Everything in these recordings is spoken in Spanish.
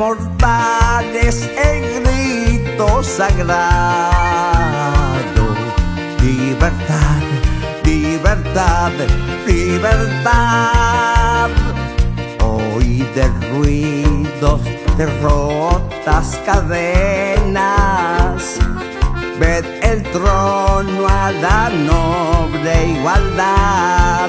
mortales el grito sagrado: libertad, libertad, libertad. Hoy de ruidos, de rotas cadenas, ved el trono a la noble igualdad.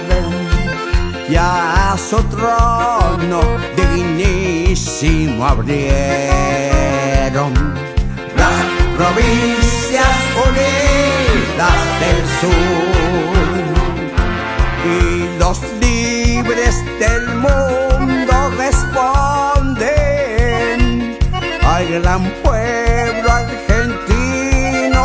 Ya su trono dignísimo abrieron las provincias unidas del sur, y los libres del mundo responden al gran pueblo argentino: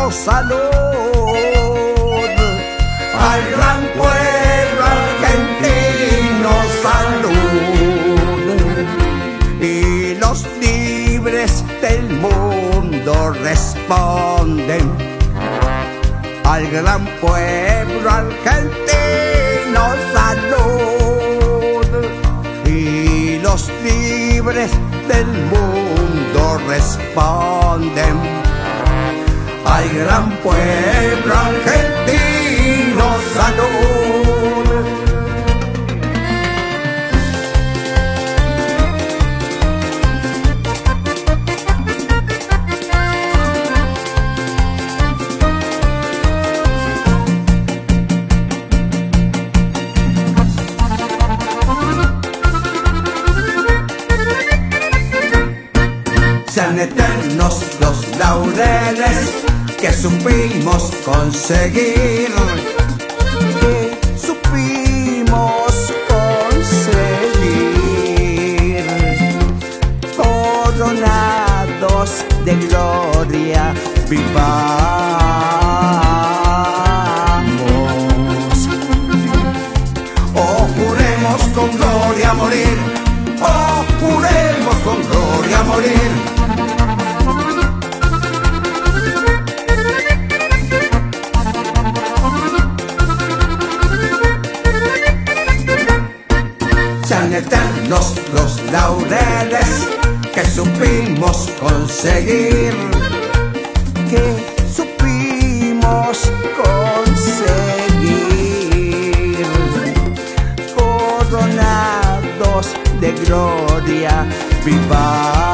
salud. Al gran pueblo argentino: salud. Y los libres del mundo responden al gran pueblo argentino: salud. Y los libres del mundo responden al gran pueblo argentino: salud. Sean eternos los laureles que supimos conseguir, que supimos conseguir, coronados de gloria vivamos. Oh, juremos con gloria morir, oh, juremos con gloria morir. Sean eternos los laureles que supimos conseguir, que supimos conseguir, coronados de gloria vivamos.